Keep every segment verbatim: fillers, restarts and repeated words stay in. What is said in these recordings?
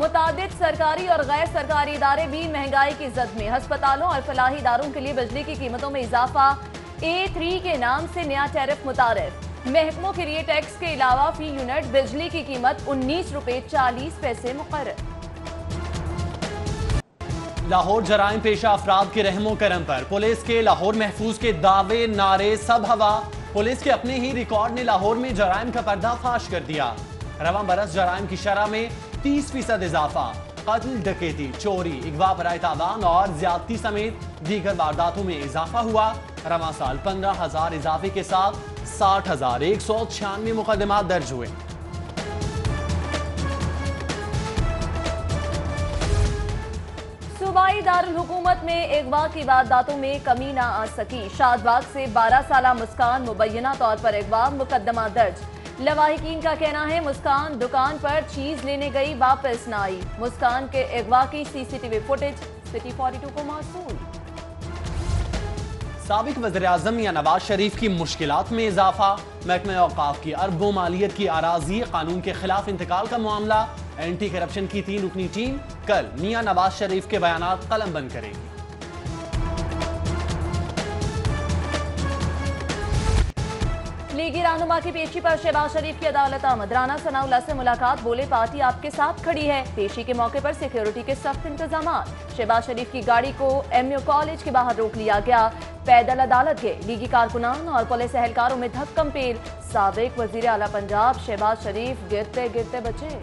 मुतादिद सरकारी और गैर सरकारी इदारे भी महंगाई की जद में। अस्पतालों और फलाही इदारों के लिए बिजली की कीमतों में इजाफा। ए थ्री के नाम से नया टैरिफ मुतारिफ। महकमों के लिए टैक्स के अलावा फी यूनिट बिजली की कीमत उन्नीस रुपए चालीस पैसे मुकर्रर। लाहौर जराइम पेशा अफराद के रहमो करम पर पुलिस के लाहौर महफूज के दावे नारे सब हवा। पुलिस के अपने ही रिकॉर्ड ने लाहौर में जराइम का पर्दाफाश कर दिया। रवां बरस जराइम की शरह में तीस फीसद इजाफा। कत्ल, डकैती, चोरी, अगवा बराए तावान और ज्यादती समेत दीगर वारदातों में इजाफा हुआ। रवां साल पंद्रह हजार इजाफे के साथ साठ हजार एक सौ छियानवे मुकदमात दर्ज हुए। सूबाई दारुल हुकूमत में अगवा की वारदातों में कमी ना आ सकी। शादबाग से बारह साला मुस्कान मुबैना तौर पर अगवा मुकदमा दर्ज। लवाहिकीन का कहना है मुस्कान दुकान पर चीज लेने गई, वापस न आई। मुस्कान के अगवा की सीसीटीवी फुटेज सिटी बयालीस को मौसूल। साबिक वज़ीर-ए-आज़म या नवाज शरीफ की मुश्किलात में इजाफा। महकमे औकाफ की अरबों मालियत की आराजी, कानून के खिलाफ इंतकाल का मामला। एंटी करप्शन की तीन रुकनी टीम कल मियां नवाज शरीफ के बयानात कलम बंद करेगी। लीगी रहनुमा की पेशी पर शहबाज शरीफ की अदालत आमद। राना सनाउल्लाह से मुलाकात, बोले पार्टी आपके साथ खड़ी है। पेशी के मौके पर सिक्योरिटी के सख्त इंतजाम। शहबाज शरीफ की गाड़ी को एमयू कॉलेज के बाहर रोक लिया गया। पैदल अदालत के लीगी कारकुनान और पुलिस एहलकारों में धक्कम पेल। साबिक वजीर आला पंजाब शहबाज शरीफ गिरते गिरते बचे।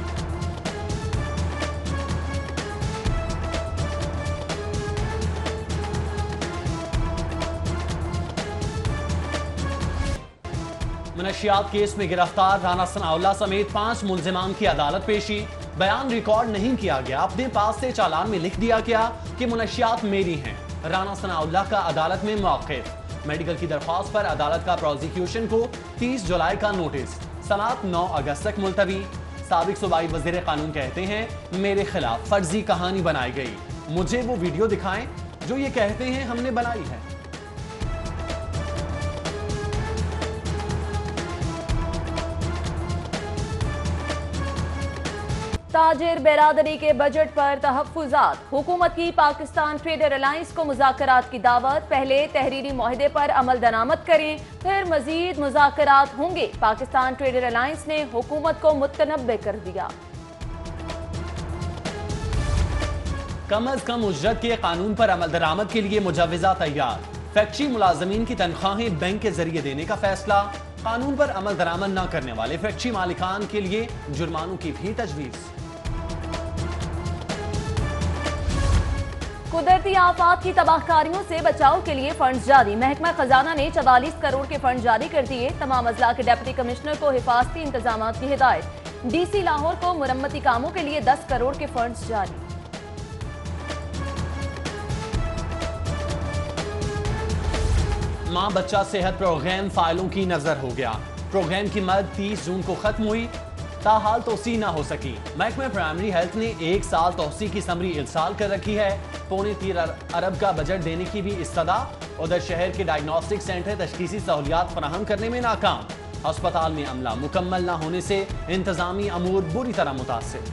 मनशियात केस में गिरफ्तार राना सनाउल्लाह समेत पांच मुलजिमान की अदालत पेशी। बयान रिकॉर्ड नहीं किया गया, अपने पास से चालान में लिख दिया गया कि मुनशियात मेरी हैं। राना सनाउल्लाह का अदालत में मौक़िफ़। मेडिकल की दरख्वास्त पर अदालत का प्रोसिक्यूशन को तीस जुलाई का नोटिस। समाअत नौ अगस्त तक मुलतवी। साबिक सूबाई वज़ीर कानून कहते हैं मेरे खिलाफ फर्जी कहानी बनाई गई, मुझे वो वीडियो दिखाएं जो ये कहते हैं हमने बनाई है। ताजिर बेरादरी के बजट पर तहफ़्फ़ुज़ात। हुकूमत की पाकिस्तान ट्रेडर अलायंस को मुज़ाकरात की दावत। पहले तहरीरी मुआहदे पर अमल दरामद करें, फिर मज़ीद मुज़ाकरात होंगे। पाकिस्तान ट्रेडर अलायंस ने हुकूमत को मुतनब्बे कर दिया। कम अज कम उजरत के कानून पर अमल दरामद के लिए मुजव्वज़ा तैयार। फैक्ट्री मुलाजमीन की तनख्वाहें बैंक के जरिए देने का फैसला। कानून पर अमल दरामद न करने वाले फैक्ट्री मालिकान के लिए जुर्मानों की भी तजवीज़। कुदरती आफात की तबाहकारियों से बचाव के लिए फंड जारी। महकमा खजाना ने चवालीस करोड़ के फंड जारी कर दिए। तमाम अजला के डिप्टी कमिश्नर को हिफाजती इंतजाम की हिदायत। डीसी लाहौर को मुरम्मती कामों के लिए दस करोड़ के फंड जारी। माँ बच्चा सेहत प्रोग्राम फाइलों की नजर हो गया। प्रोग्राम की मद तीस जून को खत्म हुई, ताहाल तोसी न हो सकी। महकमा प्राइमरी हेल्थ ने एक साल तोसी की समरी इरसाल कर रखी है। पौने तीन अरब का बजट देने की भी इस्तदा। उधर शहर के डायग्नोस्टिक सेंटर तशखीसी सहूलियात फराहम करने में नाकाम। अस्पताल में अमला मुकम्मल न होने से इंतजामी अमूर बुरी तरह मुतासिर।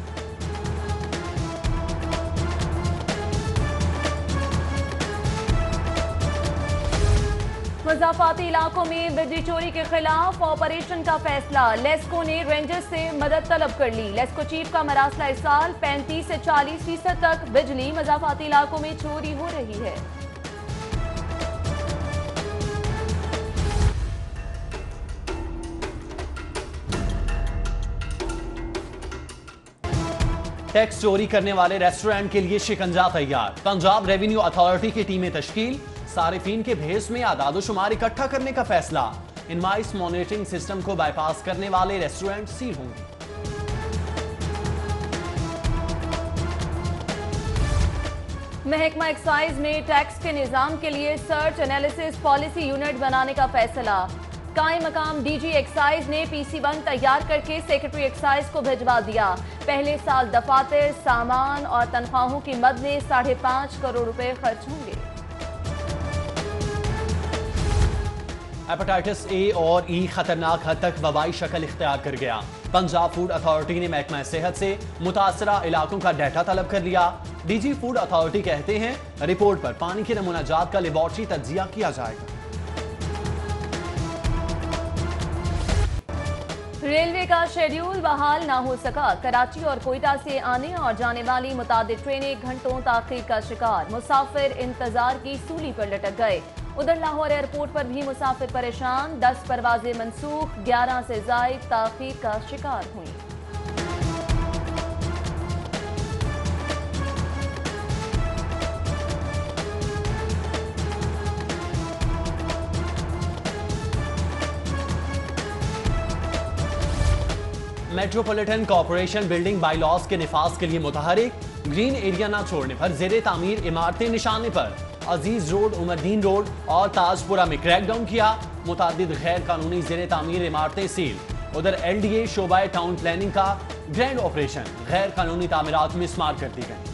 मज़ाफ़ाती इलाकों में बिजली चोरी के खिलाफ ऑपरेशन का फैसला। लेस्को ने रेंजर्स से मदद तलब कर ली। लेस्को चीफ का मरासला इस साल पैंतीस से चालीस फीसद तक बिजली मज़ाफ़ाती इलाकों में चोरी हो रही है। टैक्स चोरी करने वाले रेस्टोरेंट के लिए शिकंजा तैयार। पंजाब रेवेन्यू अथॉरिटी की टीमें तश्कील। सारिफीन के भेस में आदादो शुमार इकट्ठा करने का फैसला। इनवाइस मॉनिटरिंग सिस्टम को बाईपास करने वाले रेस्टोरेंट सील होंगे। महकमा एक्साइज में टैक्स के निजाम के लिए सर्च एनालिसिस पॉलिसी यूनिट बनाने का फैसला। कायम मकाम डीजी एक्साइज ने पीसी वन तैयार करके सेक्रेटरी एक्साइज को भिजवा दिया। पहले साल दफातर, सामान और तनख्वाहों की मद में साढ़े पांच करोड़ रुपए खर्च होंगे। हेपेटाइटिस ए और ई खतरनाक हद तक वबाई शक्ल इख्तियार कर गया। पंजाब फूड अथॉरिटी ने महकमा सेहत से मुतासरा इलाकों का डाटा तलब कर लिया। डीजी फूड अथॉरिटी कहते हैं रिपोर्ट पर पानी के नमूना जात का लेबोरेटरी तज्जिया किया जाएगा। रेलवे का शेड्यूल बहाल ना हो सका। कराची और कोयटा से आने और जाने वाली मुतादिद ट्रेनें घंटों ताखीर का शिकार। मुसाफिर इंतजार की सूली पर लटक गए। उधर लाहौर एयरपोर्ट पर भी मुसाफिर परेशान। दस परवाजें मनसूख, ग्यारह से जायद ताखीर का शिकार हुई। मेट्रोपॉलिटन कॉरपोरेशन बिल्डिंग बाईलॉज के निफाज के लिए मुतहरिक। ग्रीन एरिया न छोड़ने पर जेरे तामीर इमारतें निशाने पर। अजीज रोड, उमरदीन रोड और ताजपुरा में क्रैकडाउन किया। मुतादिद गैर कानूनी जेरे तामीर इमारतें सील। उधर एल डी ए शोबाए टाउन प्लानिंग का ग्रैंड ऑपरेशन। गैर कानूनी तामीरात मिसमार कर दी गई।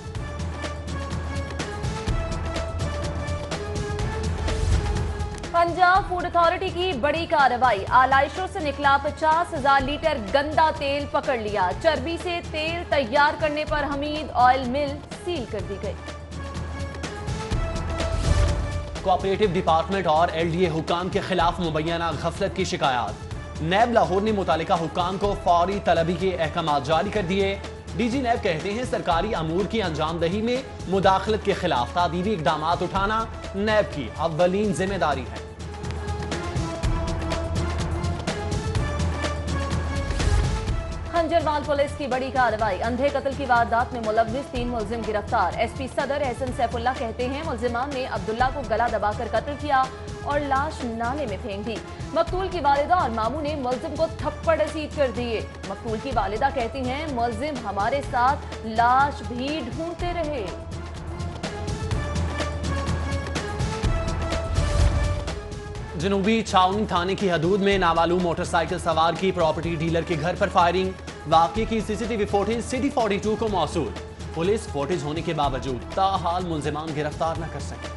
पंजाब फूड अथॉरिटी की बड़ी कार्रवाई। आलाइशों से निकला पचास हजार लीटर गंदा तेल पकड़ लिया। चर्बी से तेल तैयार करने पर हमीद ऑयल मिल सील कर दी गई। कोऑपरेटिव डिपार्टमेंट और एल डी ए हुकाम के खिलाफ मुबैना गफलत की शिकायत। नैब लाहौर ने मुतालिका हुकाम को फौरी तलबी के अहकाम जारी कर दिए। डीजी नैब कहते हैं सरकारी अमूर की अंजामदही में मुदाखलत के खिलाफ तादीबी इकदाम उठाना नैब की अव्वलीन जिम्मेदारी है। खंजरवाल पुलिस की बड़ी कार्रवाई। अंधे कत्ल की वारदात में मुलव्विस तीन मुलजिम गिरफ्तार। एसपी सदर एहसन सैफुल्लाह कहते हैं मुलजिमान ने अब्दुल्ला को गला दबाकर कत्ल किया और लाश नाले में फेंक दी। मकतूल की वालिदा और मामू ने मुलजिम को थप्पड़ रसीद कर दिए। मकतूल की वालिदा कहती हैं मुलजिम हमारे साथ लाश भी ढूंढते रहे। जनूबी छावनी थाने की हदूद में नामालूम मोटरसाइकिल सवार की प्रॉपर्टी डीलर के घर पर फायरिंग। वाकये की सीसीटीवी फुटेज सिटी बयालीस को मौसूल। पुलिस फुटेज होने के बावजूद ताहाल मुलजिमान गिरफ्तार न कर सके।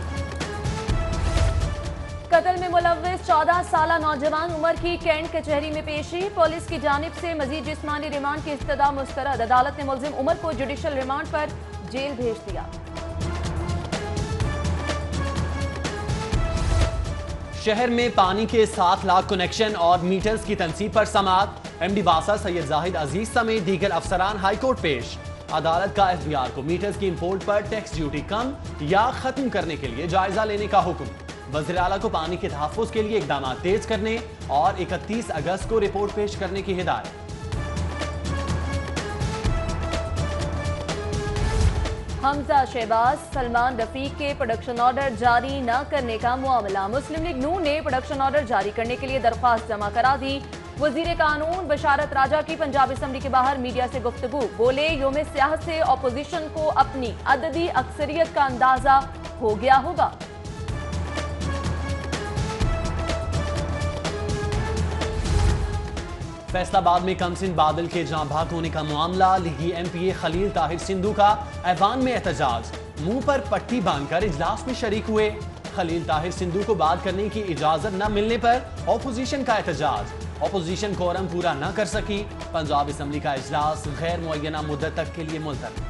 कत्ल में मुलव्विस चौदह साल नौजवान उमर की कैंट कचहरी में पेशी। पुलिस की जानिब से मजीद जिस्मानी रिमांड की इस्तदा मुस्तरद। अदालत ने मुलजिम उमर को जुडिशल रिमांड पर जेल भेज दिया। शहर में पानी के सात लाख कनेक्शन और मीटर्स की तनसीब पर समाअत। एमडी वासा सैयद जाहिद अजीज समेत दीगर अफसरान हाईकोर्ट पेश। अदालत का एफबीआर को मीटर्स की इंपोर्ट पर टैक्स ड्यूटी कम या खत्म करने के लिए जायजा लेने का हुक्म। वज़ीर आला को पानी के तहफ़्फ़ुज़ के लिए इक़दाम तेज करने और इकतीस अगस्त को रिपोर्ट पेश करने की हिदायत। हमजा शहबाज सलमान रफीक के प्रोडक्शन ऑर्डर जारी न करने का मामला। मुस्लिम लीग नून ने प्रोडक्शन ऑर्डर जारी करने के लिए दरख्वास्त जमा करा दी। वजीर कानून बशारत राजा की पंजाब असम्बली के बाहर मीडिया से गुफ्तगू। बोले यौम सियासत से अपोजिशन को अपनी अददी अक्सरियत का अंदाजा हो गया होगा। फैसलाबाद में कमसिन बादल के जां भाग होने का मामला। लीगी एमपीए खलील ताहिर सिंधु का ऐवान में एहतजाज। मुंह पर पट्टी बांधकर इजलास में शरीक हुए। खलील ताहिर सिंधु को बात करने की इजाजत न मिलने पर ऑपोजिशन का एहतजाज। ऑपोजिशन कोरम पूरा न कर सकी। पंजाब असम्बली का इजलास गैर मुअय्यना मुद्दत तक के लिए मुलतवी।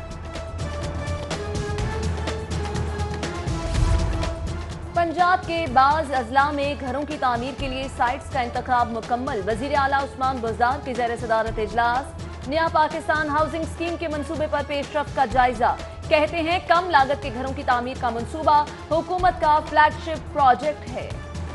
पंजाब के बाज अजला में घरों की तामीर के लिए साइट्स का इंतखाब मुकम्मल। वजीर आला उस्मान बुज़दार की ज़ेर सदारत इजलास। नया पाकिस्तान हाउसिंग स्कीम के मंसूबे पर पेशरफ्त का जायजा। कहते हैं कम लागत के घरों की तामीर का मंसूबा हुकूमत का फ्लैगशिप प्रोजेक्ट है।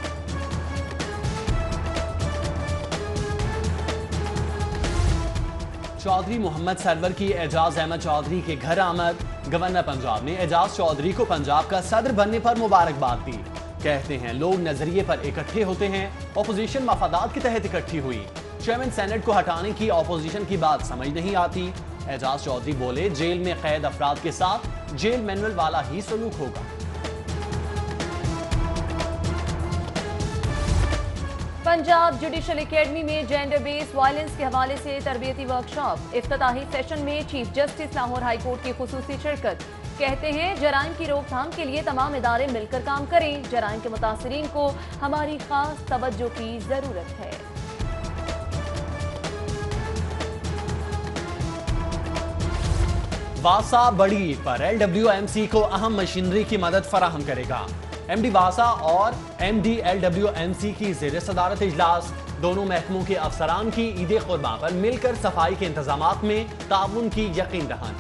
चौधरी मोहम्मद सरवर की एजाज अहमद चौधरी के घर आमद। गवर्नर पंजाब ने एजाज चौधरी को पंजाब का सदर बनने पर मुबारकबाद दी। कहते हैं लोग नजरिए पर इकट्ठे होते हैं, ऑपोजिशन मफादात के तहत इकट्ठी हुई। चेयरमैन सेनेट को हटाने की ऑपोजिशन की बात समझ नहीं आती। एजाज चौधरी बोले जेल में कैद अफराद के साथ जेल मैनुअल वाला ही सलूक होगा। पंजाब जुडिशल एकेडमी में जेंडर बेस्ड वायलेंस के हवाले से तरबियती वर्कशॉप। इफ्तिताही सेशन में chief justice Lahore high court की खुसूसी शिरकत। कहते हैं जराइम की रोकथाम के लिए तमाम इदारे मिलकर काम करें। जराइम के मुतासिरीन को हमारी खास तवज्जो की जरूरत है। वासा बड़ी ईद पर एल डब्ल्यू एम सी को अहम मशीनरी की मदद फराहम करेगा। एम डी वासा और M D L W M C की ज़ेर सदारत इजलास दोनों महकमों के अफसरान की ईद कुर्बां पर मिलकर सफाई के इंतजामात में ताउन की यकीन दहानी।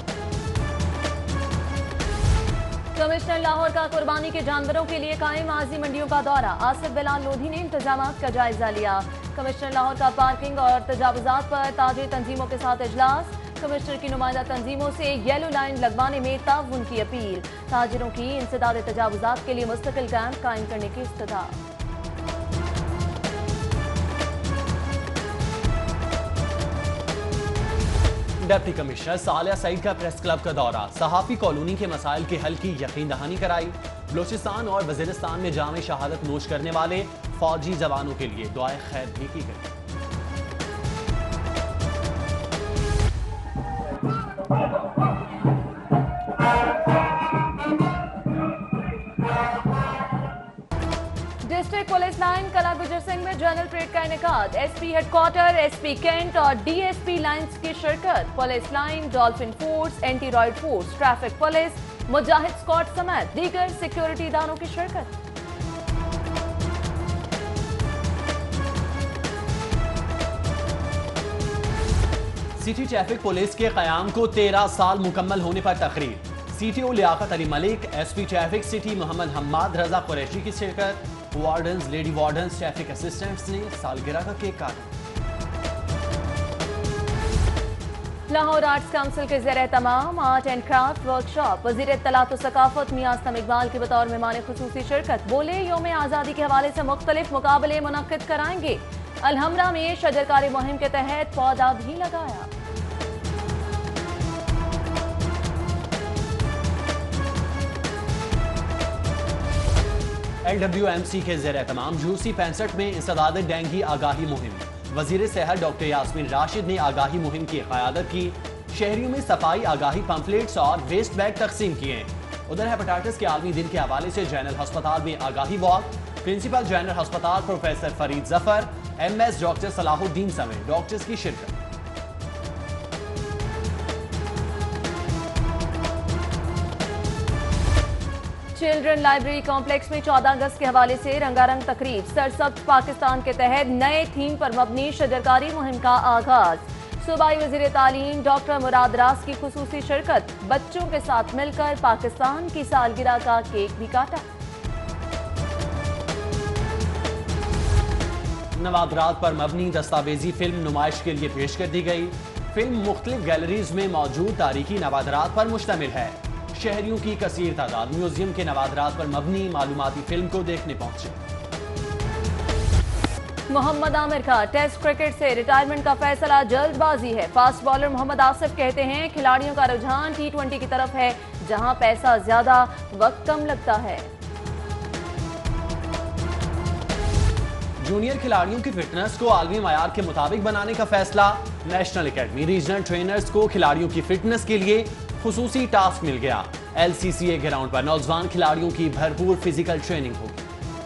कमिश्नर लाहौर का कुर्बानी के जानवरों के लिए कायम आजी मंडियों का दौरा। आसिफ बिलाल लोधी ने इंतजामात का जायजा लिया। कमिश्नर लाहौर का पार्किंग और तजावुजात पर ताजी तंजीमों के साथ इजलास। कमिश्नर की नुमाइंदा तंजीमों से येलो लाइन लगवाने में ताउन की अपील। ताजिरों की इंसदाद तजावुजात के लिए मुस्तकिल कैंप कायम करने की इस्तदा। डिप्टी कमिश्नर सालिया सईद का प्रेस क्लब का दौरा। सहाफी कॉलोनी के मसाइल के हल की यकीन दहानी कराई। बलोचिस्तान और वजीरिस्तान में जामे शहादत नोश करने वाले फौजी जवानों के लिए दुआए खैर भी की गई। डिस्ट्रिक्ट पुलिस लाइन कला गुजर सिंह में जनरल परेड का इनेकाद। एसपी हेडक्वार्टर, एसपी कैंट और डीएसपी लाइन्स की शिरकत। Police line, dolphin force, anti riot force, traffic police, Mujahid squad समेत दीगर सिक्योरिटी इदारों की शिरकत। सिटी ट्रैफिक पुलिस के कयाम को तेरह साल मुकम्मल होने पर तकरीर। CTO Liaquat Ali Malik, SP traffic city Muhammad Hammad Raza Qureshi की शिरकत। Wardens, lady wardens, traffic assistants ने सालगिरह का केक काटा। लाहौर आर्ट्स काउंसिल के ज़ेर तमाम आर्ट एंड क्राफ्ट वर्कशॉप। वज़ीर इत्तलात व सकाफत मियां असलम इकबाल के बतौर मेहमान खुसूसी शिरकत। बोले, यौम आज़ादी के हवाले से मुख्तलिफ मुकाबले मुनक्किद कराएंगे। अलहमरा में शजरकारी मुहिम के तहत पौधा भी लगाया। एल डब्ल्यू एम सी के ज़ेर तमाम जूसी पैंसठ में इंसदाद डेंगू आगाही मुहिम। वजीर सेहत डॉक्टर यास्मीन राशिद ने आगाही मुहिम की क़यादत की। शहरियों में सफाई आगाही पम्फलेट्स और वेस्ट बैग तकसीम किए। उधर हेपेटाइटिस के आलमी दिन के हवाले से जनरल अस्पताल में आगाही वॉक। प्रिंसिपल जनरल अस्पताल professor Farid Zafar, M S doctor Salahuddin समेत डॉक्टर्स की शिरकत। चिल्ड्रन लाइब्रेरी कॉम्प्लेक्स में चौदह अगस्त के हवाले से रंगारंग तकरीब। सरसब्ज पाकिस्तान के तहत नए थीम पर मबनी शजरकारी मुहिम का आगाज। सूबाई वजीर तालीम डॉक्टर मुराद रास की खुसूसी शिरकत। बच्चों के साथ मिलकर पाकिस्तान की सालगिरह का केक भी काटा। नवादरात पर मबनी दस्तावेजी फिल्म नुमाइश के लिए पेश कर दी गई। फिल्म मुख्तलिफ गैलरीज में मौजूद तारीखी नवादरात पर मुश्तमिल है। शहरियों की कसीर तादाद म्यूजियम के नवादरात पर मबनी मालूमाती फिल्म को देखने पहुंचे। मोहम्मद आमिर का टेस्ट क्रिकेट से रिटायरमेंट का फैसला जल्दबाजी है। फास्ट बॉलर मोहम्मद आसिफ कहते हैं, खिलाड़ियों का रुझान टी ट्वेंटी की तरफ है, जहां पैसा ज्यादा वक्त कम लगता है। जूनियर खिलाड़ियों की फिटनेस को आलमी मयार के मुताबिक बनाने का फैसला। नेशनल एकेडमी रीजनल ट्रेनर्स को खिलाड़ियों की फिटनेस के लिए खुसूसी टास्क मिल गया। एल सी सी ए ग्राउंड पर नौजवान खिलाड़ियों की भरपूर फिजिकल ट्रेनिंग होगी।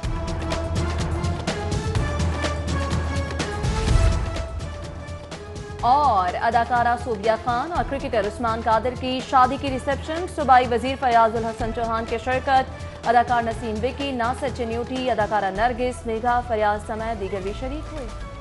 और अदाकारा सोबिया खान और क्रिकेटर उस्मान कादिर की शादी की रिसेप्शन। सूबाई वजीर फयाजुल हसन चौहान के शिरकत। अदाकार नसीम विकी, नासिर चिन्यूटी, अदाकारा नरगिस, मेघा फरियाज समेत दीगर भी शरीक हुए।